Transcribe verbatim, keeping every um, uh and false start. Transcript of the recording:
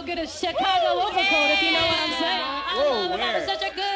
get a Chicago overcoat, if you know what I'm saying. Whoa, I love it. That was such a good